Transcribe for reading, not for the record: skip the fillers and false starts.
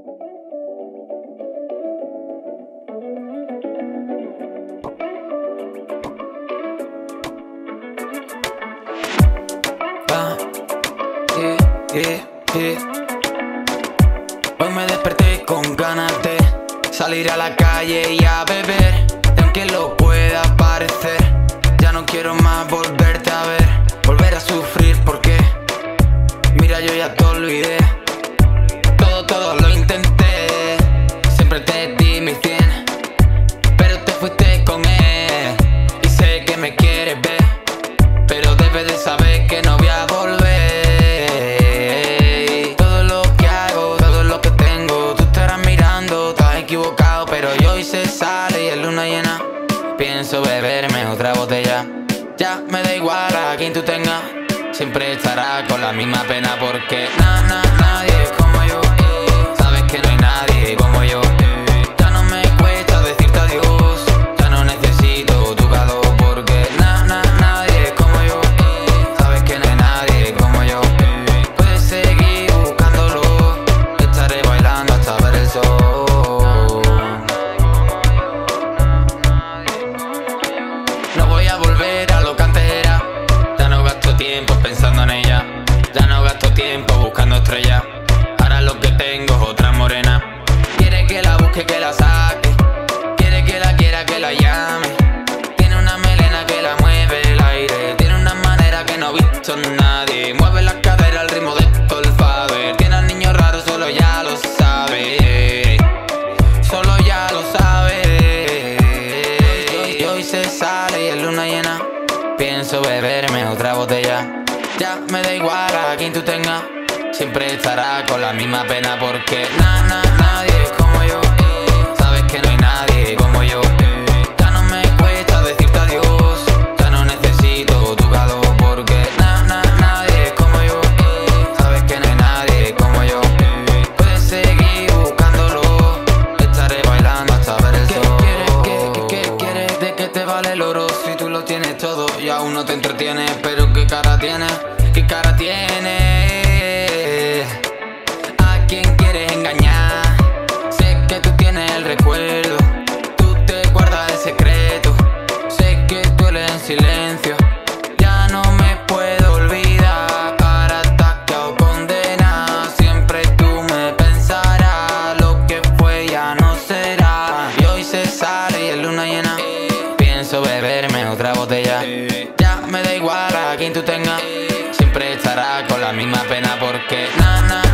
Hoy me desperté con ganas de salir a la calle y a beber. Y aunque lo pueda parecer, ya no quiero más volverte a ver, volver a sufrir porque mira, yo ya te olvidé. Todo lo intenté, siempre te di mi 100, pero te fuiste con él. Y sé que me quieres ver, pero debes de saber que no voy a volver. Todo lo que hago, todo lo que tengo, tú estarás mirando, estás equivocado, pero yo hoy se sale y es luna llena. Pienso beberme otra botella, ya me da igual a quien tú tengas, siempre estarás con la misma pena porque nadie es como yo. Sabes que no hay nadie como yo. Ya no me cuesta decirte adiós, ya no necesito tu calor porque nadie es como yo. Sabes que no hay nadie como yo. Puedes seguir buscándolo, estaré bailando hasta ver el sol. No voy a volver a lo que antes era, ya no gasto tiempo pensando en ella, ya no gasto tiempo buscando estrellas. Ahora lo que tengo es otra morena. Quiere que la busque, que la saque, quiere que la quiera, que la llame. Tiene una melena que la mueve el aire, tiene una manera que no he visto en nadie. Mueve la cadera al ritmo de todo el fader. Tiene al niño raro, solo ya lo sabe, solo ya lo sabe. Y hoy se sale y es luna llena. Pienso beberme otra botella, ya me da igual a quien tú tengas, siempre estará con la misma pena porque nadie es como yo. Sabes que no hay nadie como yo. Ya no me cuesta decirte adiós, ya no necesito tu calor porque nadie es como yo. Sabes que no hay nadie como yo. Puedes seguir buscándolo, estaré bailando hasta ver el sol. ¿Qué quieres? ¿De qué te vale el oro si tú lo tienes todo y aún no te entretienes? Pero qué cara tienes, qué cara tienes. ¿A quién quieres engañar? Sé que tú tienes el recuerdo, tú te guardas el secreto. Sé que duele en silencio, ya no me puedo olvidar. Ahora estás quedado condena, siempre tú me pensarás. Lo que fue ya no será. Y hoy se sale y es luna llena. Pienso beberme otra botella, ya me da igual a quien tú tengas, siempre estará con la misma pena porque